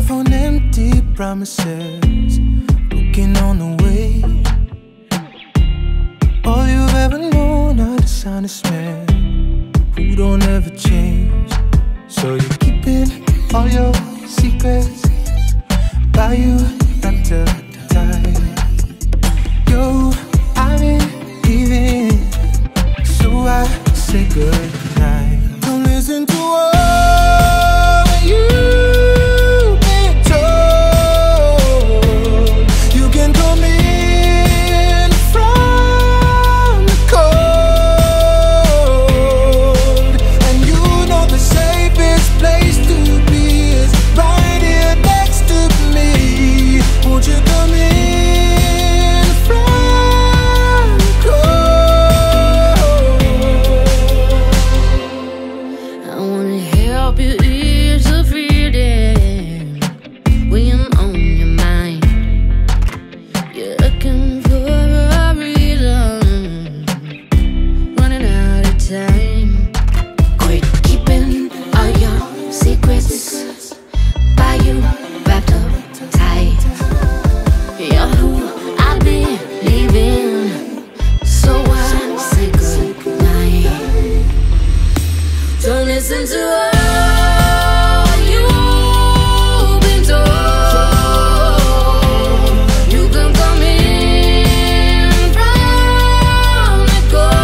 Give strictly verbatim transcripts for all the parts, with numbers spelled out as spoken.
live on empty promises, looking on the way. All you've ever known are dishonest men who don't ever change. So you're keeping all your secrets by you wrapped up tight. Yo, I ain't leaving, so I say goodnight. Don't listen to what you've been told. You can come in from the cold, and you know the safest place to be is right here next to me. Won't you come in from the cold? I wanna help you ease the feeling when I'm on your mind. You're looking for a reason, running out of time. Quit keeping all your secrets by you wrapped up tight. You're who I've been leaving, so I say goodnight. Don't listen to what you've been told. You can come in from the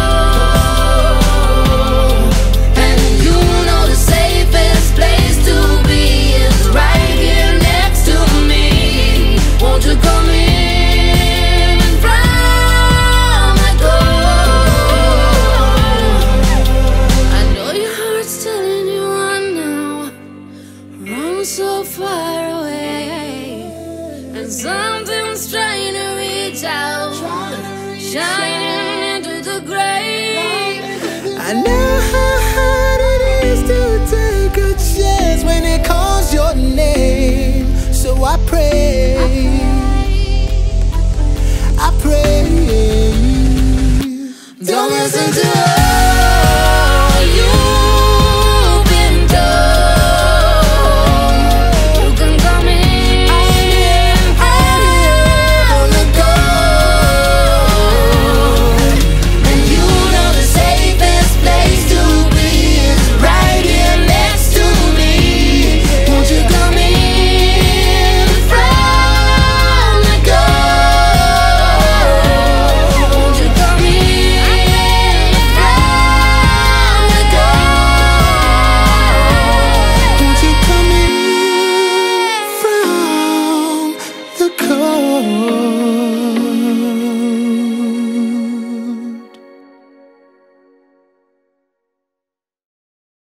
cold, and you know the safest place to be is right here next to me. Won't you come in from the cold? I know your heart's telling you run now, run so far away, and something's trying to reach out, shining into the gray. I know how hard it is to take a chance when it calls your name. So I pray, I pray. Don't listen to